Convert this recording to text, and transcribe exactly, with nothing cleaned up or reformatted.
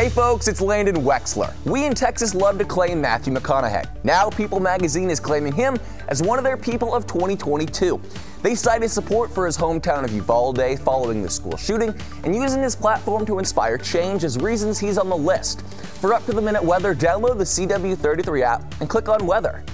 Hey folks, it's Landon Wexler. We in Texas love to claim Matthew McConaughey. Now People magazine is claiming him as one of their People of twenty twenty-two. They cite his support for his hometown of Uvalde following the school shooting and using his platform to inspire change as reasons he's on the list. For up-to-the-minute weather, download the C W thirty-three app and click on Weather.